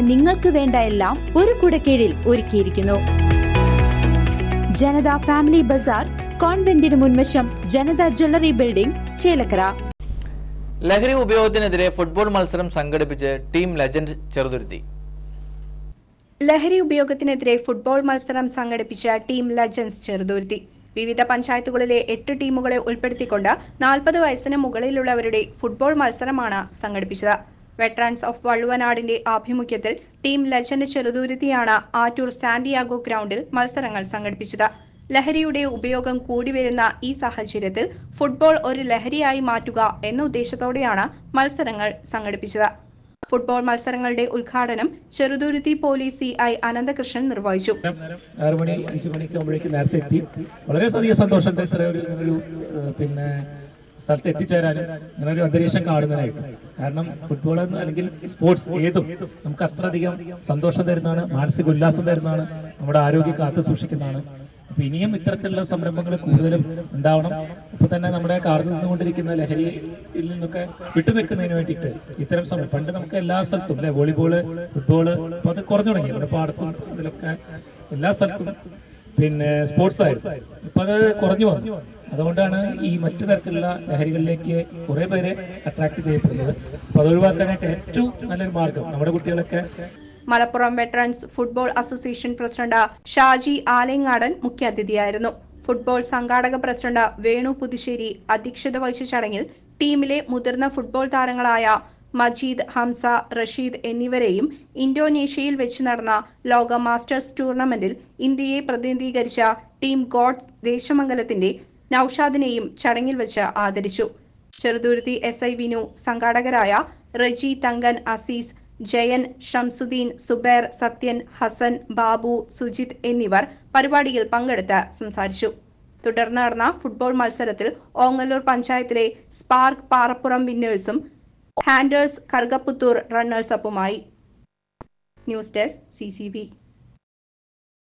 നിങ്ങൾക്ക് വേണ്ട എല്ലാം ഒരു കുടക്കീഴിൽ ഒരുക്കിയിരിക്കുന്നു. ജനത ഫാമിലി ബസാർ, കോൺവെന്റിന് മുൻവശം, ജനത ജ്വല്ലറി ബിൽഡിംഗ്, ചേലക്കര. ലഹരി ഉപയോഗത്തിനെതിരെ ഫുട്ബോൾ മത്സരം സംഘടിപ്പിച്ച് ടീം ലെജൻഡ് ചെറുതുരുത്തി. ലഹരി ഉപയോഗത്തിനെതിരെ ഫുട്ബോൾ മത്സരം സംഘടിപ്പിച്ച ടീം ലെജൻഡ്സ് ചെറുതുരുത്തി. വിവിധ പഞ്ചായത്തുകളിലെ 8 ടീമുകളെ ഉൾപ്പെടുത്തിക്കൊണ്ട് 40 വയസ്സിന് മുകളിലുള്ളവരുടെ ഫുട്ബോൾ മത്സരമാണ് സംഘടിപ്പിച്ചത്. വെറ്ററൻസ് ഓഫ് വള്ളുവനാടിന്റെ ആഭിമുഖ്യത്തിൽ ടീം ലെജൻഡ് ചെറുതുരുത്തിയാണ് ആറ്റൂർ സാന്റിയാഗോ ഗ്രൗണ്ടിൽ മത്സരങ്ങൾ സംഘടിപ്പിച്ചത്. ലഹരിയുടെ ഉപയോഗം കൂടിവരുന്ന ഈ സാഹചര്യത്തിൽ ഫുട്ബോൾ ഒരു ലഹരിയായി മാറ്റുക എന്ന ഉദ്ദേശത്തോടെയാണ് മത്സരങ്ങൾ സംഘടിപ്പിച്ചത്. ഫുട്ബോൾ മത്സരങ്ങളുടെ ഉദ്ഘാടനം ചെറുതുരുത്തി പോലീസ് CI അനന്തകൃഷ്ണൻ നിർവഹിച്ചു. 6 മണി 5 മണിക്ക് നേരത്തെ എത്തി. വളരെയധികം സന്തോഷമുണ്ട് ഇത്ര ഒരു സ്ഥലത്ത് എത്തിച്ചേരാനും ഇങ്ങനെ ഒരു അന്തരീക്ഷം കാണുന്നതിനായിട്ട്. കാരണം ഫുട്ബോൾ അല്ലെങ്കിൽ സ്പോർട്സ് ഏതും നമുക്ക് അത്രയധികം സന്തോഷം തരുന്നതാണ്, മാനസിക ഉല്ലാസം തരുന്നതാണ്, നമ്മുടെ ആരോഗ്യം കാത്തു സൂക്ഷിക്കുന്നതാണ്. അപ്പൊ ഇനിയും ഇത്തരത്തിലുള്ള സംരംഭങ്ങൾ കൂടുതലും ഉണ്ടാവണം. ഇപ്പൊ തന്നെ നമ്മുടെ കാർന്നു നിന്നുകൊണ്ടിരിക്കുന്ന ലഹരിയിൽ നിന്നൊക്കെ വിട്ടുനിൽക്കുന്നതിന് വേണ്ടിയിട്ട് ഇത്തരം സമയം പണ്ട് നമുക്ക് എല്ലാ സ്ഥലത്തും അല്ലെ വോളിബോള്, ഫുട്ബോള്, അപ്പൊ അത് കുറഞ്ഞു തുടങ്ങി. നമ്മുടെ പാടത്തും ഇതിലൊക്കെ എല്ലാ സ്ഥലത്തും സ്പോർട്സ് ആയിരുന്നു. ഇപ്പൊ അത് കുറഞ്ഞു വന്നു. അതുകൊണ്ടാണ് ഈ മറ്റു തരത്തിലുള്ള ലഹരികളിലേക്ക് കുറെ പേരെ അട്രാക്ട് ചെയ്യപ്പെടുന്നത്. അപ്പൊ അത് ഒഴിവാക്കാനായിട്ട് ഏറ്റവും നല്ലൊരു മാർഗം നമ്മുടെ കുട്ടികളൊക്കെ. Malappuram veterans football association president Shaji Alangadan മുഖ്യാതിഥിയായിരുന്നു. ഫുട്ബോൾ സംഘാടക പ്രസിഡന്റ് വേണു പുതുശ്ശേരി അധ്യക്ഷത വഹിച്ച ചടങ്ങിൽ ടീമിലെ മുതിർന്ന ഫുട്ബോൾ താരങ്ങളായ മജീദ്, ഹംസ, റഷീദ് എന്നിവരെയും ഇന്തോനേഷ്യയിൽ വെച്ച് നടന്ന ലോക മാസ്റ്റേഴ്സ് ടൂർണമെന്റിൽ ഇന്ത്യയെ പ്രതിനിധീകരിച്ച ടീം ഗോഡ്സ് ദേശമംഗലത്തിന്റെ നൌഷാദിനെയും ചടങ്ങിൽ വെച്ച് ആദരിച്ചു. ചെറുതുരുത്തി SI വിനു, സംഘാടകരായ റജി, തങ്കൻ, അസീസ്, ജയൻ, ഷംസുദ്ദീൻ, സുബൈർ, സത്യൻ, ഹസൻ, ബാബു, സുജിത് എന്നിവർ പരിപാടിയിൽ പങ്കെടുത്ത് സംസാരിച്ചു. തുടർന്ന് നടന്ന ഫുട്ബോൾ മത്സരത്തിൽ ഓങ്ങല്ലൂർ പഞ്ചായത്തിലെ സ്പാർക്ക് പാറപ്പുറം വിന്നേഴ്സും ഹാൻഡേഴ്സ് കറുകപ്പുത്തൂർ റണ്ണേഴ്സ് അപ്പുമായി. News desk CCV.